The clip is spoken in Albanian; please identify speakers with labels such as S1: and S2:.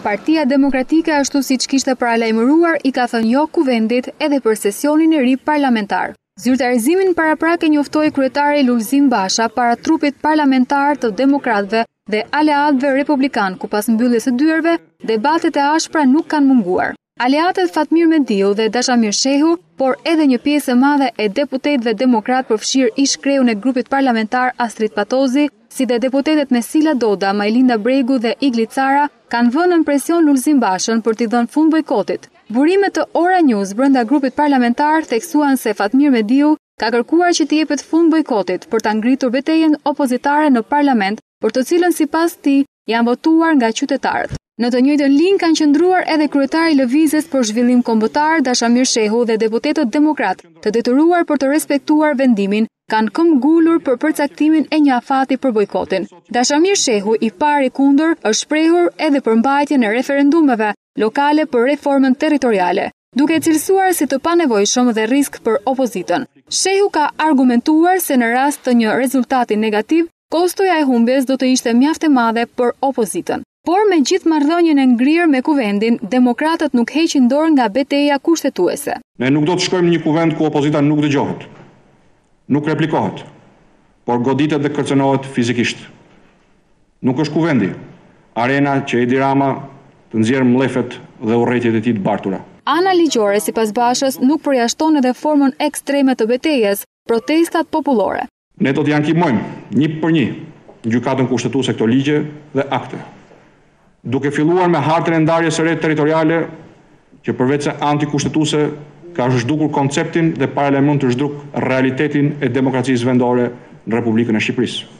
S1: Partia Demokratike, ashtu siç kishte paralajmëruar, i ka thënë jo kuvendit edhe për sesionin e ri parlamentar. Zyrtarizimin paraprak e njoftoi kryetari Lulzim Basha para trupit parlamentar të demokratëve dhe aleatëve republikan, ku pas mbylljes së dyerve, debatet e ashpra nuk kanë munguar. Aleatët Fatmir Mediu dhe Dashamir Shehu, por edhe një pjesë e madhe e deputetëve demokrat përfshirë ish kreun e grupit parlamentar Astrid Patozi, si dhe deputetet Mesila Doda, Majlinda Bregu dhe Igli Cara, kanë vënë në presion Lulzim Bashën për t'i dhënë fund bojkotit. Burimet të Ora News brenda grupit parlamentar theksuan se Fatmir Mediu ka kërkuar që t'i jepet fund bojkotit për ta ngritur betejën opozitare në parlament, për të cilën sipas tij janë votuar nga qytetarët. Në të njëjtën linjë kanë qëndruar edhe kryetari i Lëvizjes për Zhvillim Kombëtar Dashamir Shehu dhe deputetët demokrat, të detyruar për të respektuar vendimin, kanë këmbë ngulur për përcaktimin e një afati për bojkotin. Dashamir Shehu, i pari kundër, është shprehur edhe për mbajtjen e referendumeve lokale për reformën territoriale, duke cilësuar si të panevojshëm dhe risk për opozitën. Shehu ka argumentuar se në rast të një rezultati negativ, kostoja e humbjes do të ishte mjaft e madhe për opozitën. Por me gjithë marrëdhënien e ngrirë me kuvendin, demokratët nuk heqin dorë nga betejë kushtetuese.
S2: Ne nuk do të shkojmë në një kuvend ku opozita nuk dëgjohet, nuk replikohet, por goditet dhe kërcënohet fizikisht. Nuk është kuvendi, arena që Edi Rama të nxjerrë mllefet dhe urrëtiet e tij të bartura.
S1: Ana ligjore, sipas Bashës, nuk përjashton edhe formën ekstreme të betejës, protestat popullore.
S2: Ne do të ankimojmë një për një gjykatën kushtetuese këto ligje dhe akte, duke filluar me hartën e ndarjes së re territoriale, që përveç se antikushtetuese ka zhdukur konceptin dhe paralajmëron të zhduk realitetin e demokracisë vendore në Republikën e Shqipërisë.